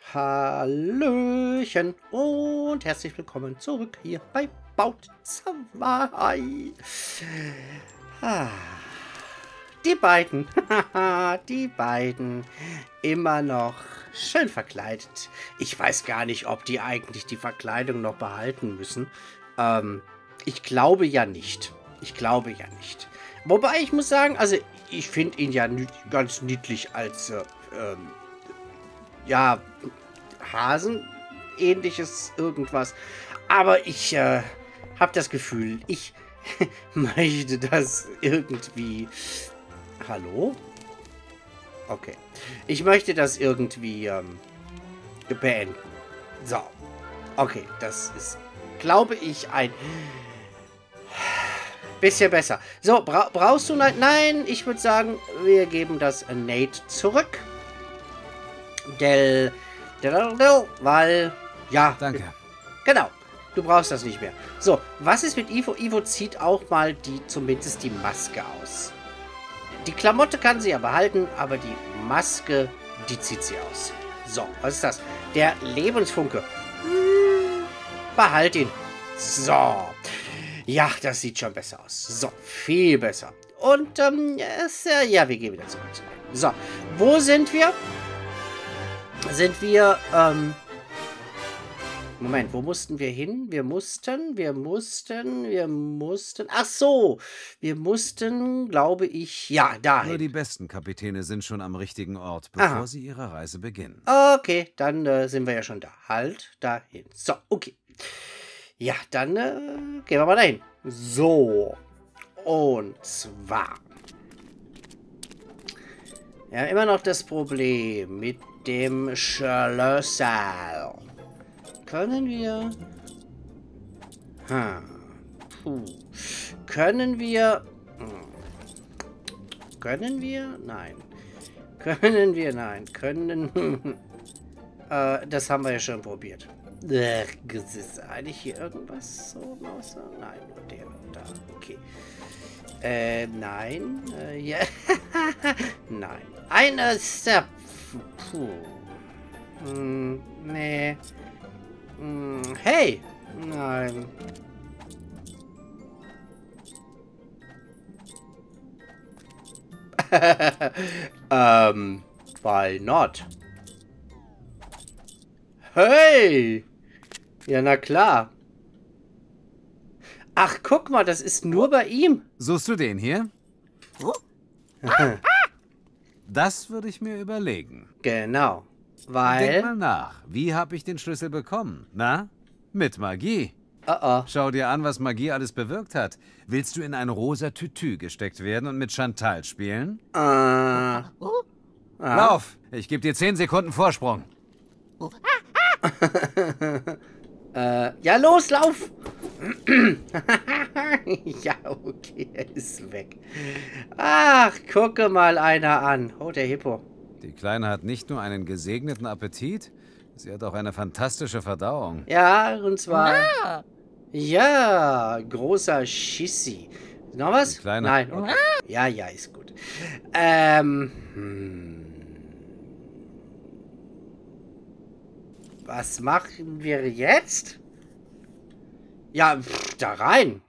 Hallöchen und herzlich willkommen zurück hier bei Baut 2. Ah, die beiden, die beiden, immer noch schön verkleidet. Ich weiß gar nicht, ob die eigentlich die Verkleidung noch behalten müssen. Ich glaube ja nicht. Ich glaube ja nicht. Wobei ich muss sagen, also ich finde ihn ja ganz niedlich als ja, Hasen, ähnliches irgendwas. Aber ich habe das Gefühl, ich möchte das irgendwie... Hallo? Okay. Ich möchte das irgendwie beenden. So. Okay, das ist, glaube ich, ein bisschen besser. So, brauchst du... Nein, ich würde sagen, wir geben das Nate zurück. Weil, ja. Danke. Genau. Du brauchst das nicht mehr. So, was ist mit Ivo? Ivo zieht auch mal zumindest die Maske aus. Die Klamotte kann sie ja behalten, aber die Maske, die zieht sie aus. So, was ist das? Der Lebensfunke. Behalt ihn. So. Ja, das sieht schon besser aus. So, viel besser. Und, ja, wir gehen wieder zurück. So, wo sind wir? Moment, wo mussten wir hin? Wir mussten. Ach so, wir mussten, glaube ich, ja, dahin. Nur die besten Kapitäne sind schon am richtigen Ort, bevor sie ihre Reise beginnen. Okay, dann sind wir ja schon da. Halt, dahin. So, okay. Ja, dann gehen wir mal dahin. So, und zwar. Ja, immer noch das Problem mit dem Schlösser. Können wir... Können wir... Können wir? Nein. Können wir? Nein. Können... das haben wir ja schon probiert. Ist eigentlich hier irgendwas so außer? Nein, nur der da. Okay. Nein. Ja. Nein. Eine Step. Puh. Nee. Hey! Nein. Why not? Hey! Ja, na klar. Ach, guck mal, das ist nur bei ihm. Suchst du den hier? Das würde ich mir überlegen. Genau. Weil... Denk mal nach. Wie habe ich den Schlüssel bekommen? Na? Mit Magie. Oh. Schau dir an, was Magie alles bewirkt hat. Willst du in ein rosa Tütü gesteckt werden und mit Chantal spielen? Lauf! Ich gebe dir 10 Sekunden Vorsprung. Ja, los, lauf! Ja, okay, er ist weg. Ach, gucke mal einer an. Oh, der Hippo. Die Kleine hat nicht nur einen gesegneten Appetit, sie hat auch eine fantastische Verdauung. Ja, und zwar... Ja, großer Schissi. Noch was? Die Kleine... Nein, okay. Ja, ist gut. Was machen wir jetzt? Ja, da rein.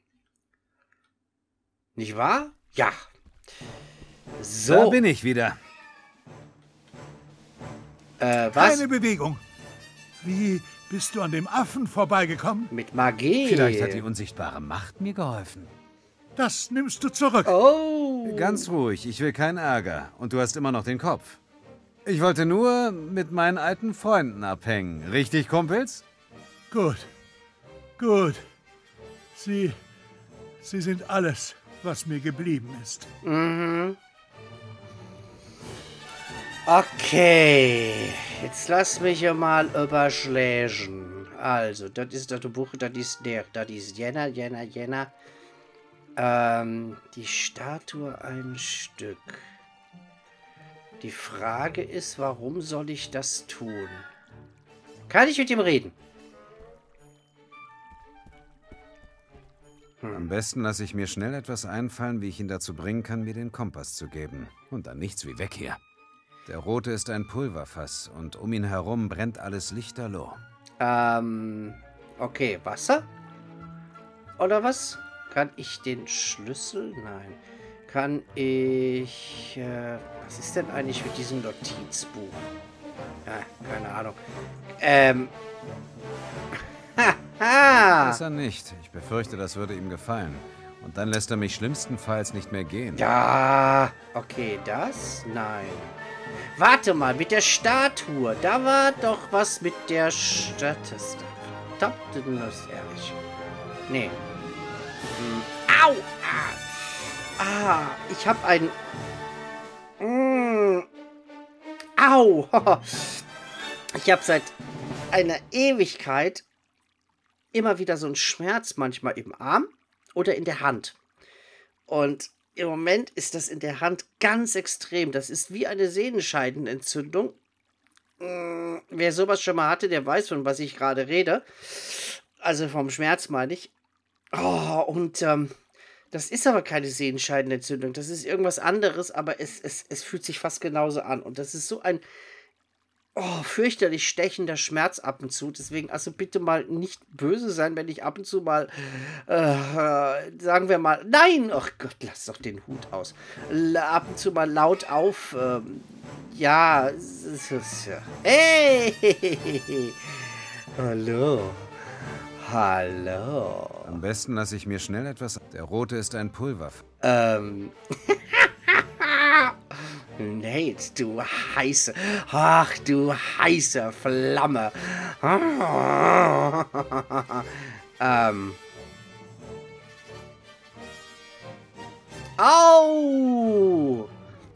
Nicht wahr? Ja. So. Da bin ich wieder. Was? Keine Bewegung. Wie bist du an dem Affen vorbeigekommen? Mit Magie. Vielleicht hat die unsichtbare Macht mir geholfen. Das nimmst du zurück. Oh. Ganz ruhig, ich will keinen Ärger. Und du hast immer noch den Kopf. Ich wollte nur mit meinen alten Freunden abhängen. Richtig, Kumpels? Gut. Gut. Sie sind alles, was mir geblieben ist. Mhm. Okay, jetzt lass mich ja mal überschlägen. Also, das ist das Buch, das ist Jänner. Die Statue ein Stück. Die Frage ist, warum soll ich das tun? Kann ich mit ihm reden? Am besten lasse ich mir schnell etwas einfallen, wie ich ihn dazu bringen kann, mir den Kompass zu geben. Und dann nichts wie weg hier. Der rote ist ein Pulverfass und um ihn herum brennt alles lichterloh. Okay, Wasser? Oder was? Kann ich den Schlüssel? Nein. Kann ich... was ist denn eigentlich mit diesem Notizbuch? Ja, keine Ahnung. Besser nicht. Ich befürchte, das würde ihm gefallen. Und dann lässt er mich schlimmstenfalls nicht mehr gehen. Ja, okay, das? Nein. Warte mal, mit der Statue. Da war doch was mit der Statue. Ehrlich. Nee. Au! Ich habe ein... Au! Ich habe seit einer Ewigkeit immer wieder so einen Schmerz, manchmal im Arm oder in der Hand. Und im Moment ist das in der Hand ganz extrem. Das ist wie eine Sehenscheidenentzündung. Wer sowas schon mal hatte, der weiß, von was ich gerade rede. Also vom Schmerz meine ich. Oh, und das ist aber keine Sehenscheidenentzündung. Das ist irgendwas anderes, aber es fühlt sich fast genauso an. Und das ist so ein fürchterlich stechender Schmerz ab und zu. Deswegen also bitte mal nicht böse sein, wenn ich ab und zu mal, sagen wir mal, nein, ach Gott, lass doch den Hut aus. Ab und zu mal laut auf, ja, hey, hallo, hallo. Am besten lasse ich mir schnell etwas... Der rote ist ein Pulverfass. Nate, du heiße Flamme. Au!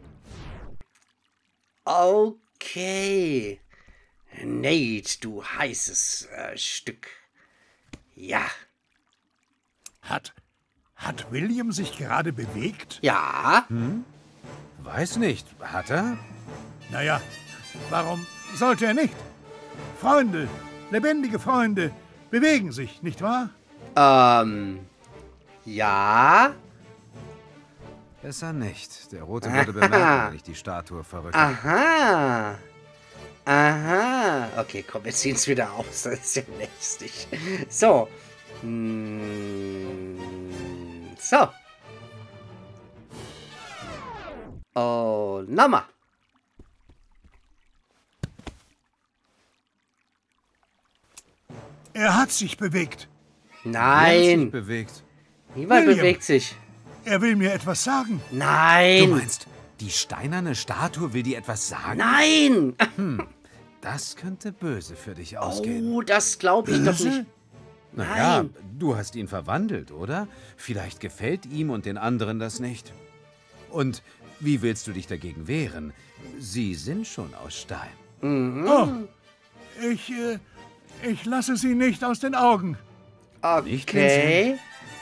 Okay. Nate, du heißes Stück. Ja. Hat William sich gerade bewegt? Ja. Weiß nicht. Hat er? Naja, warum sollte er nicht? Freunde, lebendige Freunde, bewegen sich, nicht wahr? Ja. Besser nicht. Der rote würde bemerken, wenn ich die Statue verrücke. Aha. Okay, komm, wir ziehen es wieder aus. Das ist ja lästig. So. So. Oh, nochmal. Er hat sich bewegt. Wer hat sich Nein. bewegt? Niemand William. bewegt sich. Er will mir etwas sagen. Du Nein. meinst, die steinerne Statue will dir etwas sagen? Nein. Das könnte böse für dich ausgehen. Oh, das glaube ich doch nicht. Naja, nein. du hast ihn verwandelt, oder? Vielleicht gefällt ihm und den anderen das nicht. Und wie willst du dich dagegen wehren? Sie sind schon aus Stein. Oh, ich lasse sie nicht aus den Augen. Nicht Okay.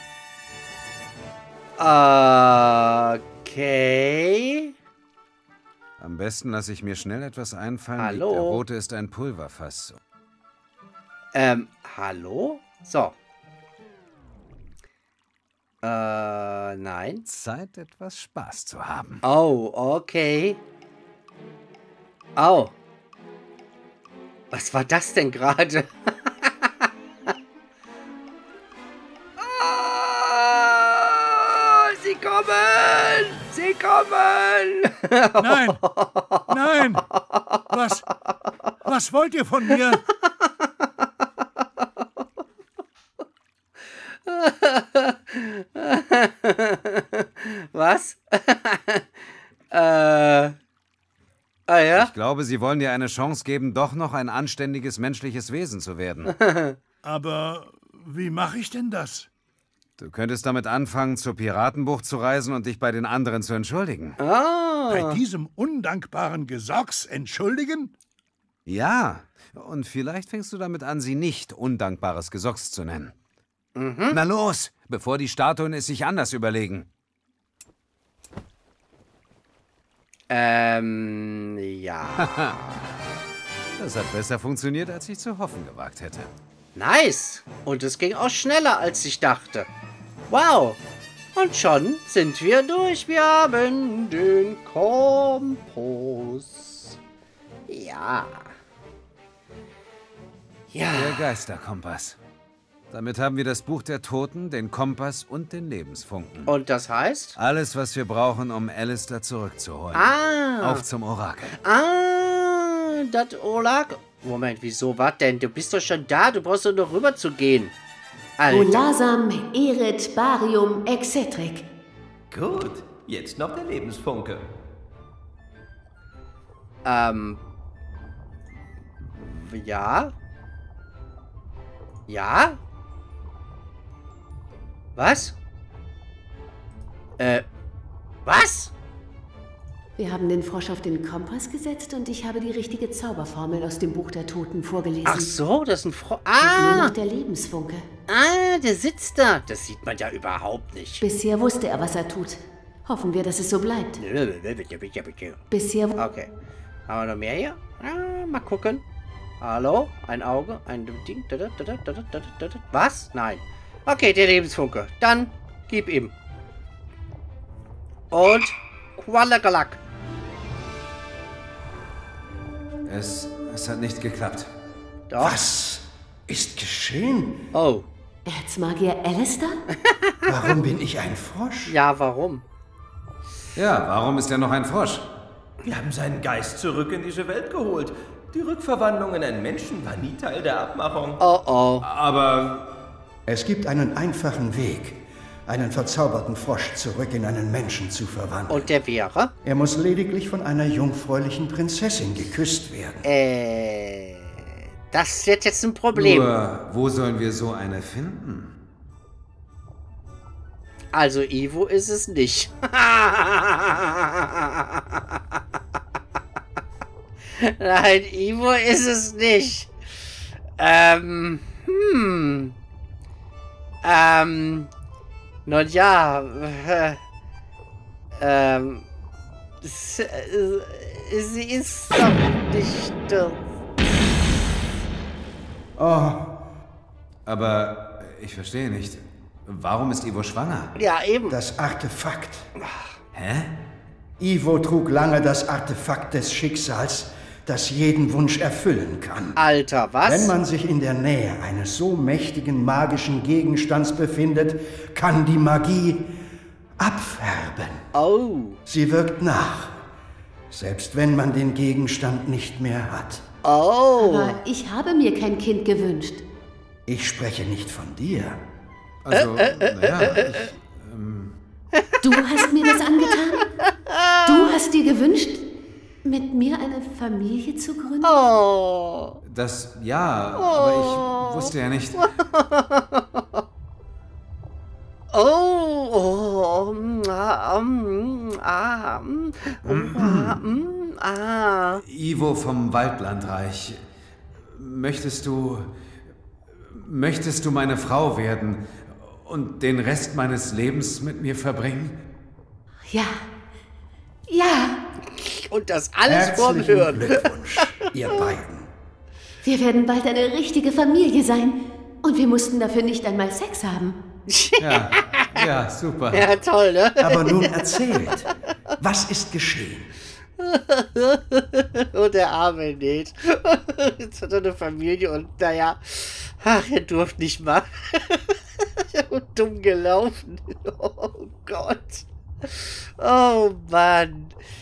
Okay. Am besten lasse ich mir schnell etwas einfallen. Hallo? Der rote ist ein Pulverfass. Hallo? So. Nein. Zeit, etwas Spaß zu haben. Oh, okay. Oh. Was war das denn gerade? Ah, sie kommen! Sie kommen! Nein, nein. Was wollt ihr von mir? Was? Ja? Ich glaube, sie wollen dir eine Chance geben, doch noch ein anständiges menschliches Wesen zu werden. Aber wie mache ich denn das? Du könntest damit anfangen, zur Piratenbucht zu reisen und dich bei den anderen zu entschuldigen. Bei diesem undankbaren Gesocks entschuldigen? Ja, und vielleicht fängst du damit an, sie nicht undankbares Gesocks zu nennen. Na los, bevor die Statuen es sich anders überlegen. Ja. Das hat besser funktioniert, als ich zu hoffen gewagt hätte. Nice. Und es ging auch schneller, als ich dachte. Wow. Und schon sind wir durch. Wir haben den Kompass. Ja. Ja. Der Geisterkompass. Damit haben wir das Buch der Toten, den Kompass und den Lebensfunken. Und das heißt? Alles, was wir brauchen, um Alistair zurückzuholen. Ah. Auf zum Orakel. Ah, das Orakel. Moment, wieso? Was denn? Du bist doch schon da. Du brauchst doch nur rüber zu gehen. Alter. Olasam, Eret, Barium, Excentric. Gut, jetzt noch der Lebensfunke. Ja? Ja? Was? Was? Wir haben den Frosch auf den Kompass gesetzt und ich habe die richtige Zauberformel aus dem Buch der Toten vorgelesen. Ach so, das ist ein Frosch. Nur Ah! noch der Lebensfunke. Ah, der sitzt da. Das sieht man ja überhaupt nicht. Bisher wusste er, was er tut. Hoffen wir, dass es so bleibt. Bisher... Okay. Haben wir noch mehr hier? Ah, mal gucken. Hallo? Ein Auge? Ein Ding? Was? Nein. Okay, der Lebensfunke. Dann gib ihm. Und Qualagalak. Es hat nicht geklappt. Doch. Was ist geschehen? Oh. Erzmagier Alistair? Warum bin ich ein Frosch? Ja, warum? Ja, warum ist er noch ein Frosch? Wir haben seinen Geist zurück in diese Welt geholt. Die Rückverwandlung in einen Menschen war nie Teil der Abmachung. Oh oh. Aber Es gibt einen einfachen Weg, einen verzauberten Frosch zurück in einen Menschen zu verwandeln. Und der wäre? Er muss lediglich von einer jungfräulichen Prinzessin geküsst werden. Das wird jetzt ein Problem. nur, wo sollen wir so eine finden? Also Ivo ist es nicht. Nein, Ivo ist es nicht. Nun ja. Sie ist doch nicht. Oh, Aber ich verstehe nicht. Warum ist Ivo schwanger? Ja, eben. das Artefakt. Hä? Ivo trug lange das Artefakt des Schicksals, das jeden Wunsch erfüllen kann. Alter, was? Wenn man sich in der Nähe eines so mächtigen magischen Gegenstands befindet, kann die Magie abfärben. Oh. Sie wirkt nach, selbst wenn man den Gegenstand nicht mehr hat. Oh. Aber ich habe mir kein Kind gewünscht. Ich spreche nicht von dir. Also, naja, Du hast mir das angetan? Du hast dir gewünscht, mit mir eine Familie zu gründen? Oh. ja, aber ich wusste ja nicht. Oh. Ivo vom Waldlandreich, möchtest du meine Frau werden und den Rest meines Lebens mit mir verbringen? Ja. Ja. Und das alles vorm Herzlichen Hören. Glückwunsch, ihr beiden. Wir werden bald eine richtige Familie sein. Und wir mussten dafür nicht einmal Sex haben. Ja, super. Ja, toll, ne? Aber nun erzählt, was ist geschehen? Und der arme Ned. Jetzt hat er eine Familie und naja, ach, er durfte nicht mal. Und dumm gelaufen. Oh Gott. Oh Mann.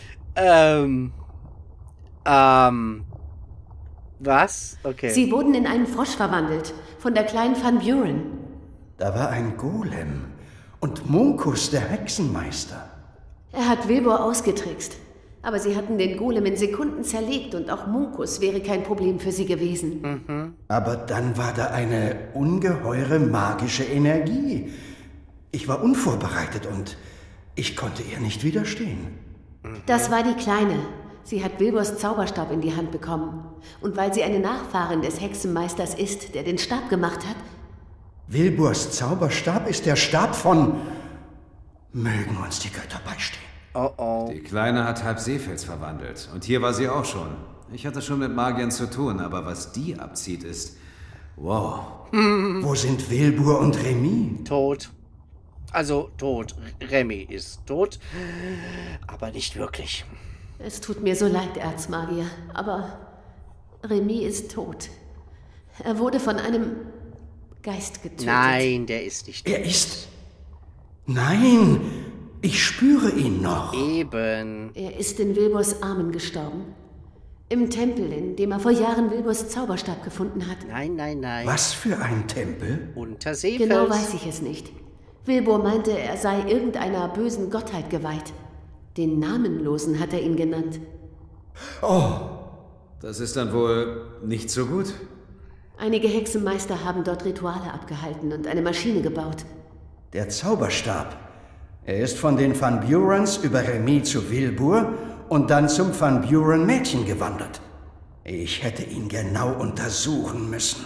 Was? Okay. Sie wurden in einen Frosch verwandelt. Von der kleinen Van Buren. Da war ein Golem und Munkus, der Hexenmeister. Er hat Wilbur ausgetrickst. Aber sie hatten den Golem in Sekunden zerlegt und auch Munkus wäre kein Problem für sie gewesen. Aber dann war da eine ungeheure magische Energie. Ich war unvorbereitet und ich konnte ihr nicht widerstehen. Das war die Kleine. Sie hat Wilburs Zauberstab in die Hand bekommen. Und weil sie eine Nachfahrin des Hexenmeisters ist, der den Stab gemacht hat, Wilburs Zauberstab ist der Stab von... Mögen uns die Götter beistehen. Oh oh. Die Kleine hat halb Seefels verwandelt. Und hier war sie auch schon. Ich hatte schon mit Magiern zu tun, aber was die abzieht ist... Wow. Wo sind Wilbur und Remy? Tot. Also tot. Remy ist tot. Aber nicht wirklich. Es tut mir so leid, Erzmagier, aber Remy ist tot. Er wurde von einem Geist getötet. Nein, der ist nicht tot. Er ist... Nein, ich spüre ihn noch. Eben. Er ist in Wilburs Armen gestorben. Im Tempel, in dem er vor Jahren Wilburs Zauberstab gefunden hat. Nein, nein, nein. Was für ein Tempel? Unterseefels. Genau weiß ich es nicht. Wilbur meinte, er sei irgendeiner bösen Gottheit geweiht. Den Namenlosen hat er ihn genannt. Oh, Das ist dann wohl nicht so gut? Einige Hexenmeister haben dort Rituale abgehalten und eine Maschine gebaut. der Zauberstab. Er ist von den Van Burens über Remy zu Wilbur und dann zum Van Buren Mädchen gewandert. Ich hätte ihn genau untersuchen müssen.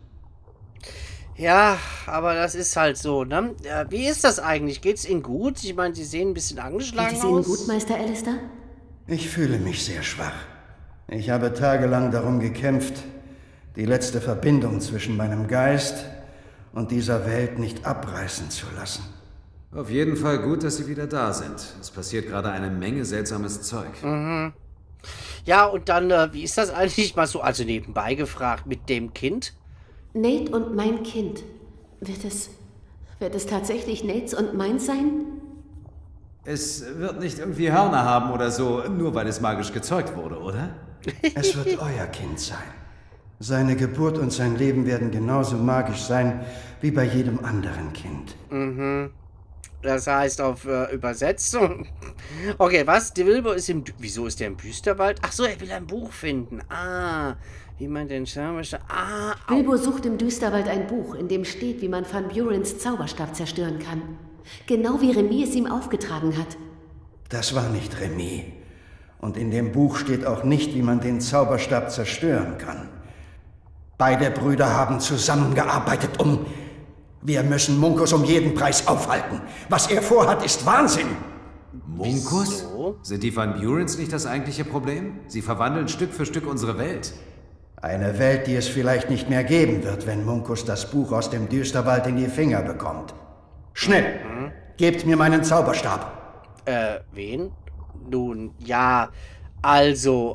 Ja, aber das ist halt so, ne? Wie ist das eigentlich? Geht's Ihnen gut? Ich meine, Sie sehen ein bisschen Geht angeschlagen es Ihnen aus. gut, Meister Alistair? Ich fühle mich sehr schwach. Ich habe tagelang darum gekämpft, die letzte Verbindung zwischen meinem Geist und dieser Welt nicht abreißen zu lassen. Auf jeden Fall gut, dass Sie wieder da sind. Es passiert gerade eine Menge seltsames Zeug. Ja, und dann, wie ist das eigentlich mal so, also nebenbei gefragt, mit dem Kind? Nate und mein Kind. Wird es tatsächlich Nates und meins sein? Es wird nicht irgendwie Hörner haben oder so, nur weil es magisch gezeugt wurde, oder? Es wird euer Kind sein. Seine Geburt und sein Leben werden genauso magisch sein wie bei jedem anderen Kind. Das heißt auf Übersetzung. Okay, was? Die Wilbur ist im... Wieso ist der im Düsterwald? Ach so, er will ein Buch finden. Ah, wie man den Zauberstab... Wilbur sucht im Düsterwald ein Buch, in dem steht, wie man Van Burens Zauberstab zerstören kann. Genau wie Remy es ihm aufgetragen hat. Das war nicht Remy. Und in dem Buch steht auch nicht, wie man den Zauberstab zerstören kann. Beide Brüder haben zusammengearbeitet, um... Wir müssen Munkus um jeden Preis aufhalten. Was er vorhat, ist Wahnsinn. Munkus? Wieso? Sind die Van Burens nicht das eigentliche Problem? Sie verwandeln Stück für Stück unsere Welt. Eine Welt, die es vielleicht nicht mehr geben wird, wenn Munkus das Buch aus dem Düsterwald in die Finger bekommt. Schnell, gebt mir meinen Zauberstab. Wen? Nun, ja, also,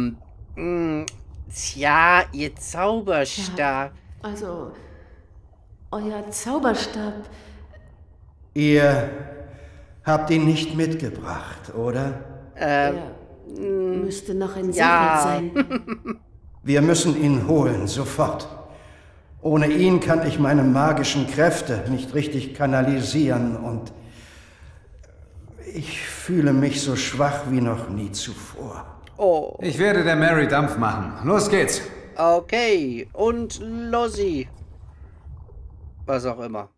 tja, ihr Zauberstab. Also, euer Zauberstab. Ihr habt ihn nicht mitgebracht, oder? Er müsste noch in ja. Seefeld sein. Wir müssen ihn holen, sofort. Ohne ihn kann ich meine magischen Kräfte nicht richtig kanalisieren und ich fühle mich so schwach wie noch nie zuvor. Oh, Ich werde der Mary Dampf machen. Los geht's. okay. Und Lossi. Was auch immer.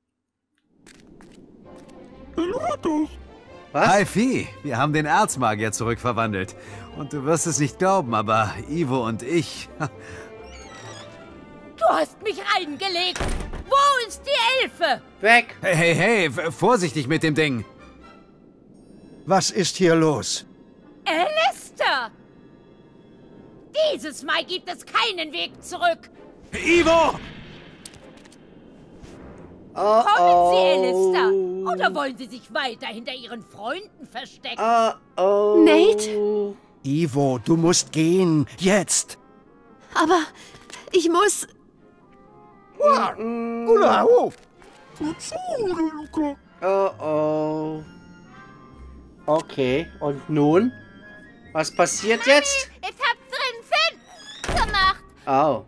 Was? Hi Vieh, wir haben den Erzmagier zurückverwandelt. Und du wirst es nicht glauben, aber Ivo und ich... Du hast mich reingelegt. Wo ist die Elfe? Weg. Hey, vorsichtig mit dem Ding. Was ist hier los? Alistair! Dieses Mal gibt es keinen Weg zurück. Ivo! Oh, Kommen Sie, Alistair. Oder wollen Sie sich weiter hinter Ihren Freunden verstecken? oh. Nate? Ivo, du musst gehen. Jetzt. Aber ich muss... Oh, oh. Okay, und nun? Was passiert jetzt? Ich hab's drin gemacht. Oh.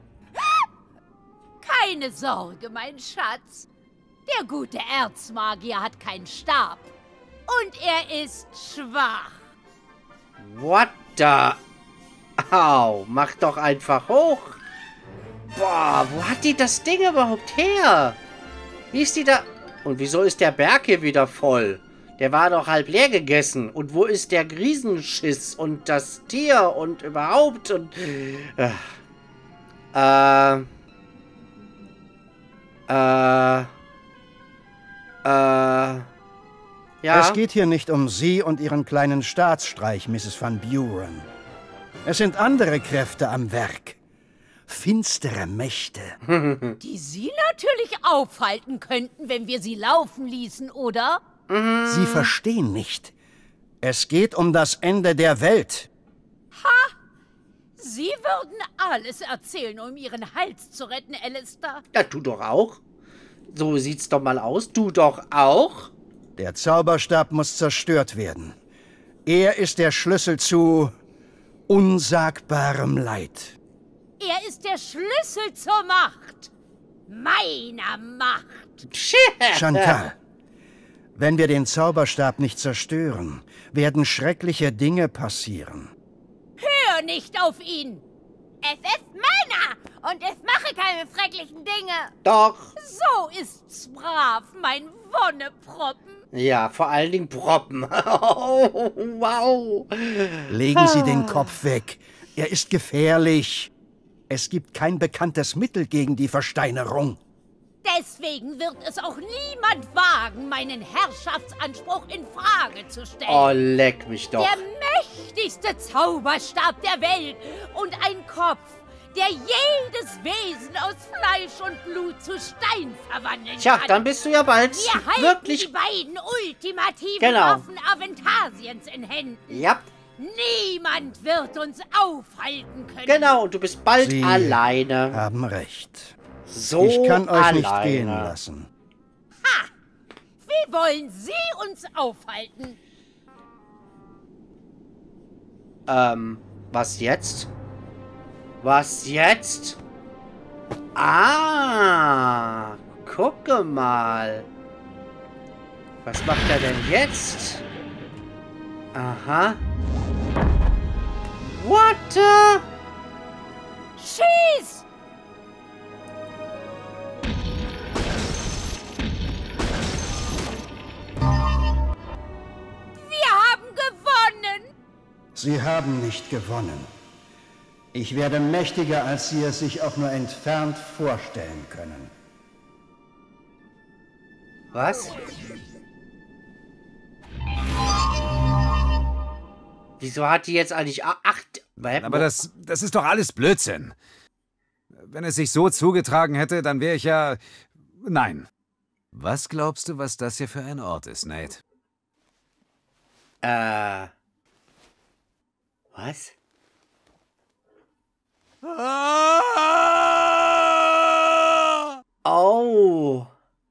Keine Sorge, mein Schatz. Der gute Erzmagier hat keinen Stab. Und er ist schwach. What the... Au, mach doch einfach hoch. Boah, wo hat die das Ding überhaupt her? Wie ist die da... Und wieso ist der Berg hier wieder voll? Der war doch halb leer gegessen. Und wo ist der Riesenschiss und das Tier und überhaupt und... Ja. Es geht hier nicht um Sie und Ihren kleinen Staatsstreich, Mrs. Van Buren. Es sind andere Kräfte am Werk. Finstere Mächte. Die Sie natürlich aufhalten könnten, wenn wir sie laufen ließen, oder? Sie verstehen nicht. Es geht um das Ende der Welt. Sie würden alles erzählen, um Ihren Hals zu retten, Alistair. Ja, du doch auch. So sieht's doch mal aus. Du doch auch. Der Zauberstab muss zerstört werden. Er ist der Schlüssel zu unsagbarem Leid. Er ist der Schlüssel zur Macht. Meiner Macht. Chantal, wenn wir den Zauberstab nicht zerstören, werden schreckliche Dinge passieren. Hör nicht auf ihn. Es ist meiner und ich mache keine schrecklichen Dinge. Doch. So ist's brav, mein Wonneproppen. Ja, vor allen Dingen Proppen. Oh, wow. Legen Sie den Kopf weg. Er ist gefährlich. Es gibt kein bekanntes Mittel gegen die Versteinerung. Deswegen wird es auch niemand wagen, meinen Herrschaftsanspruch in Frage zu stellen. Oh, leck mich doch. Der mächtigste Zauberstab der Welt und ein Kopf, der jedes Wesen aus Fleisch und Blut zu Stein verwandeln Tja, kann. dann bist du ja bald Wir halten wirklich... die beiden ultimativen Genau. Waffen Aventasiens in Händen. Ja, Niemand wird uns aufhalten können. genau. Und du bist bald Sie alleine. haben recht. So Ich kann euch nicht alleine. gehen lassen. Wie wollen Sie uns aufhalten? Was jetzt? Was jetzt? Ah, gucke mal. Was macht er denn jetzt? Aha. What the? Schieß! Wir haben gewonnen! Sie haben nicht gewonnen. Ich werde mächtiger, als Sie es sich auch nur entfernt vorstellen können. Was? Wieso hat die jetzt eigentlich acht? Aber das ist doch alles Blödsinn. Wenn es sich so zugetragen hätte, dann wäre ich ja... Nein. Was glaubst du, was das hier für ein Ort ist, Nate? Was? Oh.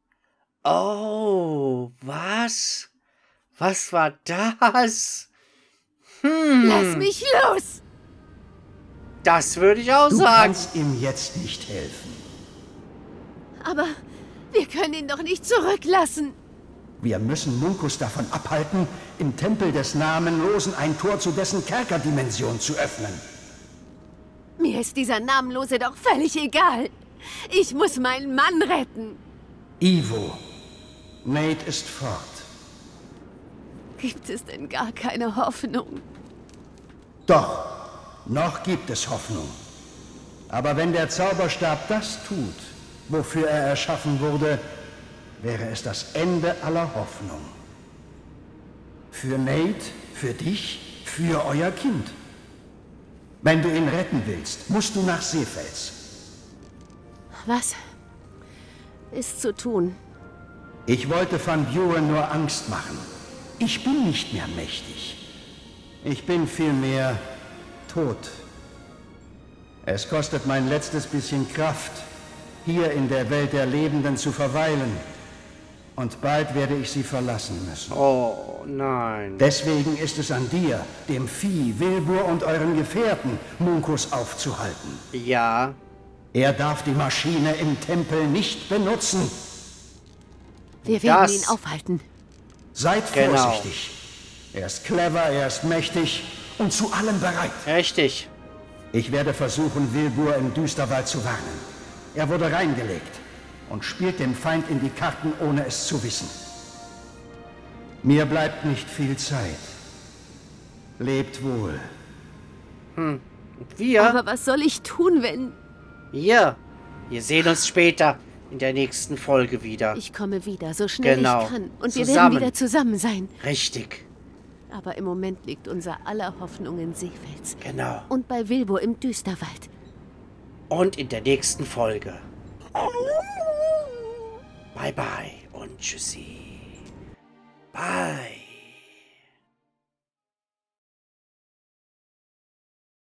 Oh, was? Was war das? Lass mich los! Das würde ich auch Du sagen. kannst ihm jetzt nicht helfen. Aber wir können ihn doch nicht zurücklassen. Wir müssen Munkus davon abhalten, im Tempel des Namenlosen ein Tor zu dessen Kerkerdimension zu öffnen. Mir ist dieser Namenlose doch völlig egal. Ich muss meinen Mann retten. Ivo, Nate ist fort. Gibt es denn gar keine Hoffnung? Doch, noch gibt es Hoffnung. Aber wenn der Zauberstab das tut, wofür er erschaffen wurde, wäre es das Ende aller Hoffnung. Für Nate, für dich, für euer Kind. Wenn du ihn retten willst, musst du nach Seefels. Was ist zu tun? Ich wollte Van Buren nur Angst machen. Ich bin nicht mehr mächtig. Ich bin vielmehr tot. Es kostet mein letztes bisschen Kraft, hier in der Welt der Lebenden zu verweilen. Und bald werde ich sie verlassen müssen. Oh, nein. Deswegen ist es an dir, dem Vieh, Wilbur und euren Gefährten, Munkus aufzuhalten. Ja. Er darf die Maschine im Tempel nicht benutzen. Wir werden Das- ihn aufhalten. Seid Genau. vorsichtig. Er ist clever, er ist mächtig und zu allem bereit. Richtig. Ich werde versuchen, Wilbur im Düsterwald zu warnen. Er wurde reingelegt und spielt dem Feind in die Karten, ohne es zu wissen. Mir bleibt nicht viel Zeit. Lebt wohl. Wir, Aber was soll ich tun, wenn... wir sehen uns später in der nächsten Folge wieder. Ich komme wieder, so schnell Genau. ich kann. Und wir Zusammen. werden wieder zusammen sein. Richtig. Aber im Moment liegt unser aller Hoffnung in Seefels. Genau. Und bei Wilbur im Düsterwald. Und in der nächsten Folge. Bye bye und tschüssi. Bye.